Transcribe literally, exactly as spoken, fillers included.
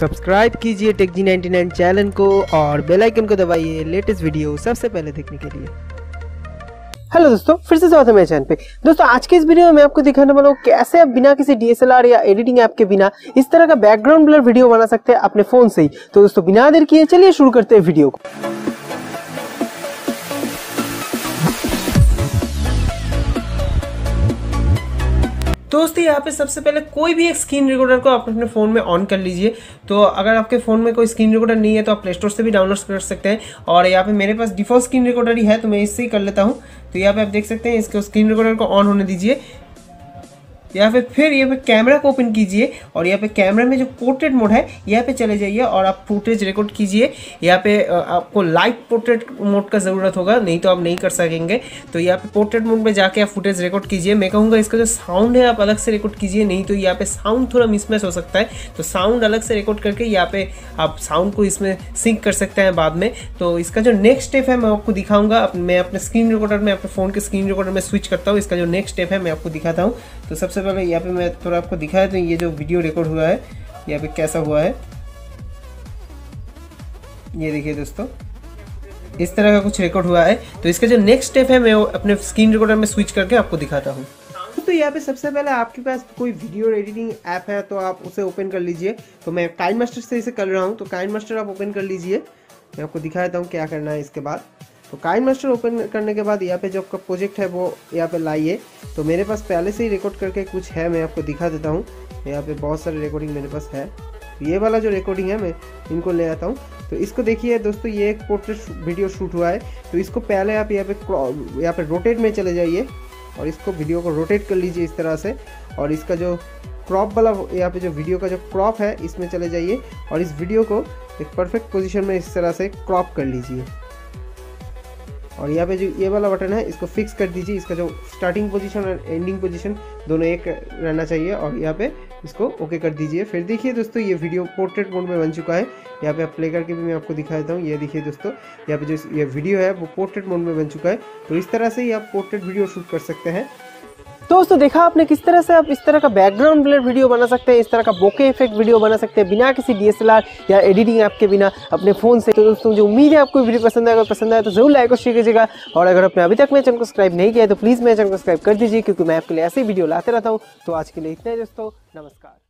Subscribe कीजिए tech G ninety nine channel को और बेल आइकन को दबाइए लेटेस्ट वीडियो सबसे पहले देखने के लिए। हेलो दोस्तों, फिर से स्वागत है मेरे चैनल पे। दोस्तों आज के इस वीडियो में मैं आपको दिखाने वाला हूँ कैसे आप बिना किसी डी एस एल आर या एडिटिंग ऐप के बिना इस तरह का बैकग्राउंड ब्लर वीडियो बना सकते हैं अपने फोन से ही। तो दोस्तों बिना देर किए चलिए शुरू करते हैं वीडियो को। दोस्तों यहाँ पे सबसे पहले कोई भी एक स्क्रीन रिकॉर्डर को आप अपने फ़ोन में ऑन कर लीजिए। तो अगर आपके फ़ोन में कोई स्क्रीन रिकॉर्डर नहीं है तो आप प्ले स्टोर से भी डाउनलोड कर सकते हैं। और यहाँ पे मेरे पास डिफ़ॉल्ट स्क्रीन रिकॉर्डर ही है तो मैं इससे ही कर लेता हूँ। तो यहाँ पे आप देख सकते हैं, इसको स्क्रीन रिकॉर्डर को ऑन होने दीजिए। यहाँ पे फिर यहाँ पे कैमरा को ओपन कीजिए और यहाँ पे कैमरा में जो पोर्ट्रेट मोड है यहाँ पे चले जाइए और आप फुटेज रिकॉर्ड कीजिए। यहाँ पे आपको लाइव पोर्ट्रेट मोड का ज़रूरत होगा, नहीं तो आप नहीं कर सकेंगे। तो यहाँ पे पोर्ट्रेट मोड में जाके आप फुटेज रिकॉर्ड कीजिए। मैं कहूँगा इसका जो साउंड है आप अलग से रिकॉर्ड कीजिए, नहीं तो यहाँ पे साउंड थोड़ा मिसमैच हो सकता है। तो साउंड अलग से रिकॉर्ड करके यहाँ पे आप साउंड को इसमें सिंक कर सकते हैं बाद में। तो इसका जो नेक्स्ट स्टेप है मैं आपको दिखाऊंगा। मैं अपने स्क्रीन रिकॉर्डर में अपने फ़ोन के स्क्रीन रिकॉर्डर में स्विच करता हूँ। इसका जो नेक्स्ट स्टेप है मैं आपको दिखाता हूँ। तो सबसे पहले यहाँ पे मैं थोड़ा आपको दिखाया तो ये जो वीडियो रिकॉर्ड हुआ है यहाँ पे कैसा हुआ है, ये देखिए दोस्तों, इस तरह का कुछ रिकॉर्ड हुआ है। तो इसका जो नेक्स्ट स्टेप है मैं अपने स्क्रीन रिकॉर्डर में स्विच करके आपको दिखाता हूँ। तो यहाँ पे सबसे पहले आपके पास कोई वीडियो एडिटिंग ऐप है तो आप उसे ओपन कर लीजिए। तो मैं काइनमास्टर से इसे कर रहा हूँ। तो काइनमास्टर आप ओपन कर लीजिए। मैं आपको दिखा देता हूँ क्या करना है इसके बाद। तो काइनमास्टर ओपन करने के बाद यहाँ पे जो आपका प्रोजेक्ट है वो यहाँ पे लाइए। तो मेरे पास पहले से ही रिकॉर्ड करके कुछ है, मैं आपको दिखा देता हूँ। यहाँ पे बहुत सारे रिकॉर्डिंग मेरे पास है। तो ये वाला जो रिकॉर्डिंग है मैं इनको ले आता हूँ। तो इसको देखिए दोस्तों, ये एक पोर्ट्रेट वीडियो शूट हुआ है। तो इसको पहले आप यहाँ पे यहाँ पे रोटेट में चले जाइए और इसको वीडियो को रोटेट कर लीजिए इस तरह से। और इसका जो क्रॉप वाला यहाँ पे जो वीडियो का जो क्रॉप है इसमें चले जाइए और इस वीडियो को एक परफेक्ट पोजीशन में इस तरह से क्रॉप कर लीजिए। और यहाँ पे जो ये वाला बटन है इसको फिक्स कर दीजिए। इसका जो स्टार्टिंग पोजीशन और एंडिंग पोजीशन दोनों एक रहना चाहिए और यहाँ पे इसको ओके कर दीजिए। फिर देखिए दोस्तों, ये वीडियो पोर्ट्रेट मोड में बन चुका है। यहाँ पे आप प्ले करके भी मैं आपको दिखा देता हूँ। ये देखिए दोस्तों, यहाँ पे जो ये वीडियो है वो पोर्ट्रेट मोड में बन चुका है। तो इस तरह से ही आप पोर्ट्रेट वीडियो शूट कर सकते हैं। तो दोस्तों देखा आपने किस तरह से आप इस तरह का बैकग्राउंड ब्लर वीडियो बना सकते हैं, इस तरह का बोके इफेक्ट वीडियो बना सकते हैं बिना किसी डी एस एल आर या एडिटिंग ऐप के बिना अपने फ़ोन से। तो दोस्तों जो उम्मीद है आपको वीडियो पसंद आएगा, पसंद आया तो जरूर लाइक और शेयर कीजिएगा। और अगर आपने अभी तक मेरे चैनल को सब्सक्राइब नहीं किया तो प्लीज़ मेरे चैनल को सब्सक्राइब कर दीजिए, क्योंकि मैं आपके लिए ऐसे वीडियो लाते रहता हूँ। तो आज के लिए इतना ही दोस्तों, नमस्कार।